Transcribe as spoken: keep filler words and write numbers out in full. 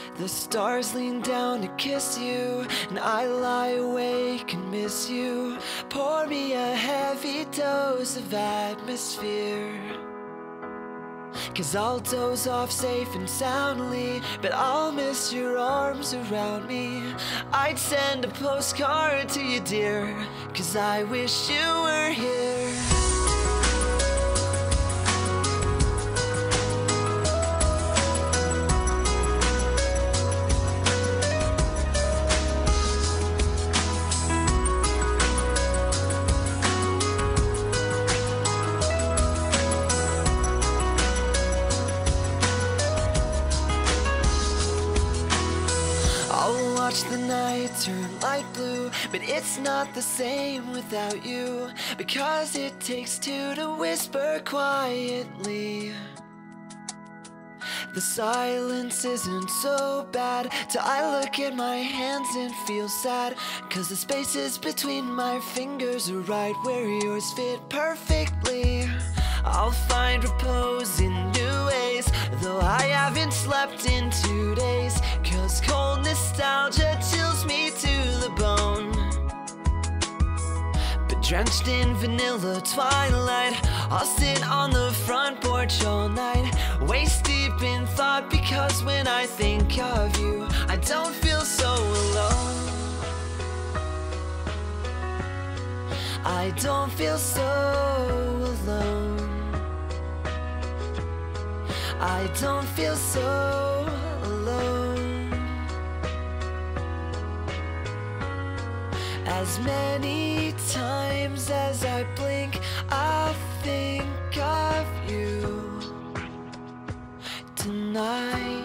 The stars lean down to kiss you, and I lie awake and miss you. Pour me a heavy dose of atmosphere, 'cause I'll doze off safe and soundly, but I'll miss your arms around me. I'd send a postcard to you, dear, 'cause I wish you were here. I'll watch the night turn light blue, but it's not the same without you, because it takes two to whisper quietly. The silence isn't so bad till I look at my hands and feel sad, 'cause the spaces between my fingers are right where yours fit perfectly. I'll find repose in new ways, though I haven't slept in two days, 'cause cold nostalgia chills me to the bone. But drenched in vanilla twilight, I'll sit on the front porch all night, waist deep in thought, because when I think of you, I don't feel so alone. I don't feel so alone. I don't feel so alone. As many times as I blink, I think of you tonight.